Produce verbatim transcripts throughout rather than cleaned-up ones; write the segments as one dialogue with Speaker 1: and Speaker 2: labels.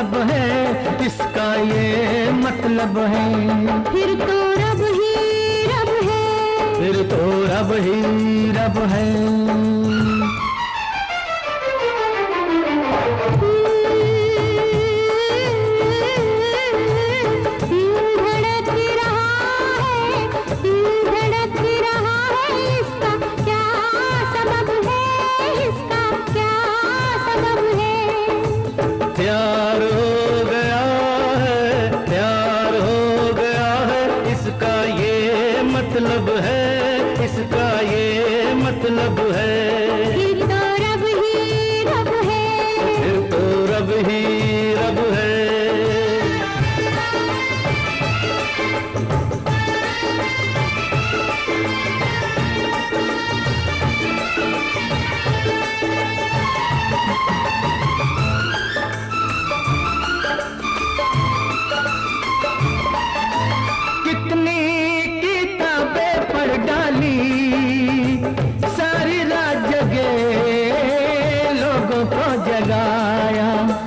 Speaker 1: मतलब है, इसका ये मतलब है।
Speaker 2: फिर तो रब ही रब है,
Speaker 1: फिर तो रब ही रब है। प्यार हो गया है, प्यार हो गया है, इसका ये मतलब है, इसका ये मतलब है।
Speaker 2: फिर तो रब ही रब है,
Speaker 1: फिर तो रब ही रब है। सारी रात जगे लोगों को जगाया,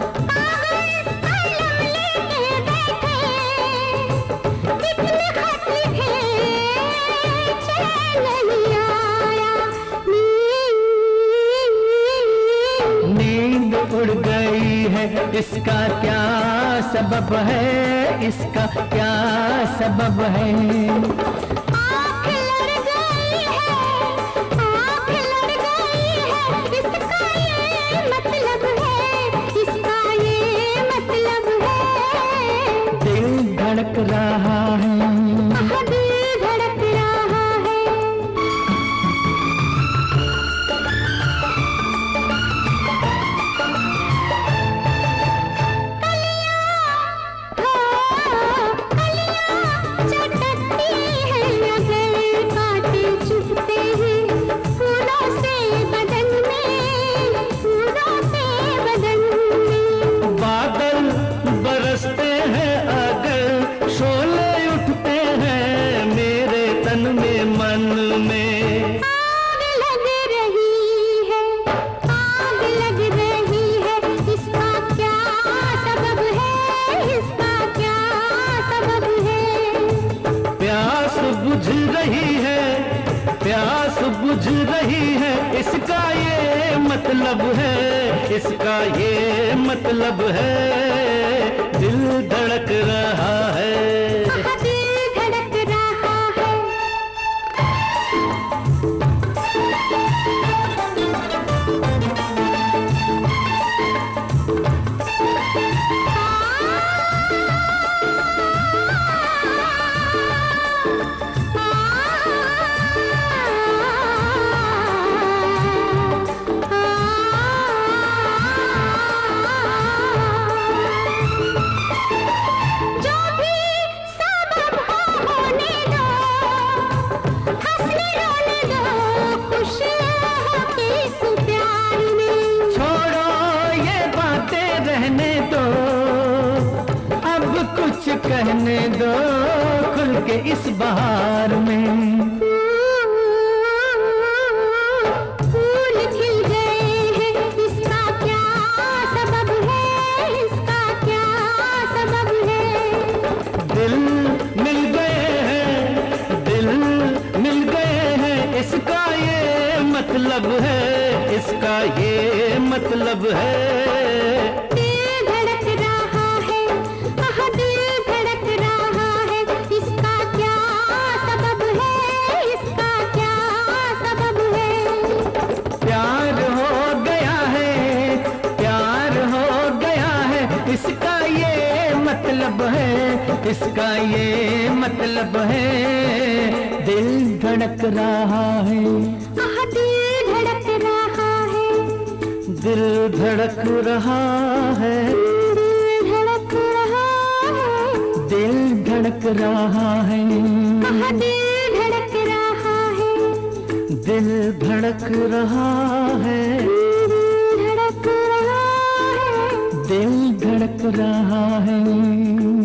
Speaker 1: नींद उड़ गई है, इसका क्या सबब है, इसका क्या सबब है। धड़क रहा है,
Speaker 2: दिल धड़क रहा है। कलियां चटकती हैं अगर कांटे चुभते हैं फूलों से बदन में, फूलों से बदन में।
Speaker 1: बादल बरसते हैं अगर शोले उठते हैं मेरे तन में, मन में।
Speaker 2: आग लग रही है, आग लग रही है, इसका क्या सबब है, इसका क्या सबब है।
Speaker 1: प्यास बुझ रही है, प्यास बुझ रही है, इसका ये मतलब है, इसका ये मतलब है। दिल धड़क रहा है,
Speaker 2: दिल धड़क रहा है।
Speaker 1: कहने दो खुल के इस बहार में।
Speaker 2: फूल खिल गए हैं, इसका क्या सबब है, इसका क्या सबब है।
Speaker 1: दिल मिल गए हैं, दिल मिल गए हैं, इसका ये मतलब है, इसका ये मतलब है। इसका ये मतलब है, दिल धड़क रहा है,
Speaker 2: दिल धड़क रहा है,
Speaker 1: दिल धड़क रहा है,
Speaker 2: दिल धड़क रहा है,
Speaker 1: दिल धड़क रहा है,
Speaker 2: दिल धड़क रहा है,
Speaker 1: दिल धड़क रहा है,
Speaker 2: दिल धड़क रहा है।